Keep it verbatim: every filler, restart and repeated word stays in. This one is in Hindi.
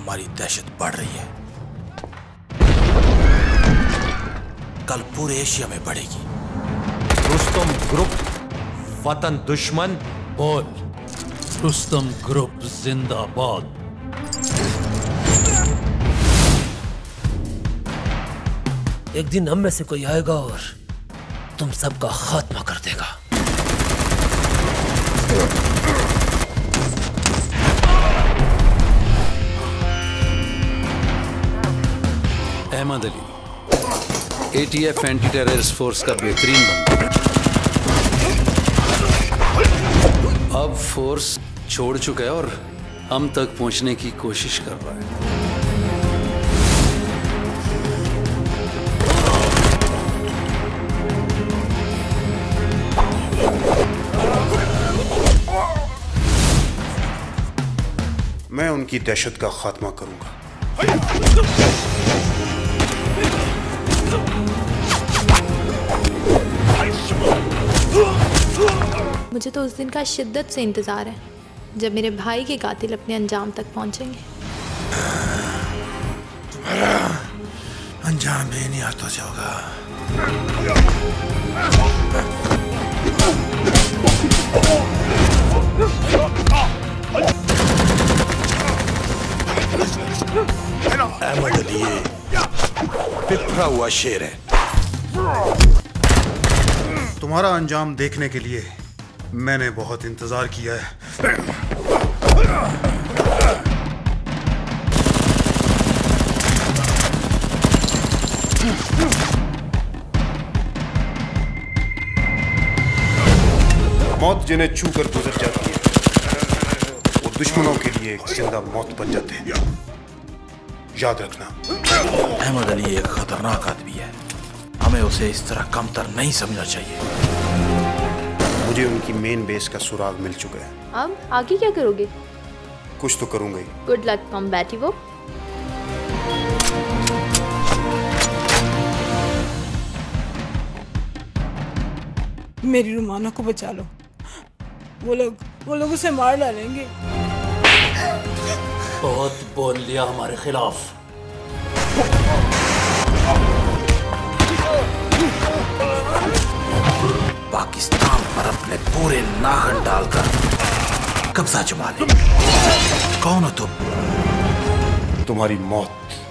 हमारी दहशत बढ़ रही है। कल पूरे एशिया में बढ़ेगी। रुस्तम ग्रुप वतन दुश्मन बोल। रुस्तम ग्रुप जिंदाबाद। एक दिन हम में से कोई आएगा और तुम सबका खात्मा कर देगा। Ahmed Ali, ATF anti terrorist force का बेहतरीन बंदा। अब फोर्स छोड़ चुका है और हम तक पहुंचने की कोशिश कर रहा है। मैं उनकी दहशत का खात्मा करूंगा। मुझे तो उस दिन का शिद्दत से इंतजार है जब मेरे भाई के कातिल अपने अंजाम तक पहुंचेंगे। तुम्हारा अंजाम भी नहीं आता जाओगा। अहमद अली ये बिखरा हुआ शेर है। तुम्हारा अंजाम देखने के लिए मैंने बहुत इंतजार किया है। मौत जिन्हें छू कर गुजर जाती है वो दुश्मनों के लिए एक जिंदा मौत बन जाते हैं। याद रखना। अहमद अली एक खतरनाक आदमी है, हमें उसे इस तरह कमतर नहीं समझना चाहिए। मुझे उनकी मेन बेस का सुराग मिल चुका है। अब आगे क्या करोगे? कुछ तो करूंगा ही। Good luck कॉम्बैटिवो। मेरी रुमाना को बचा लो, वो लोग वो लोग उसे मार डालेंगे। बहुत बोल लिया हमारे खिलाफ। पाकिस्तान पर अपने पूरे नाखन डालकर कब्जा जमा ले। कौन हो तुम? तुम्हारी मौत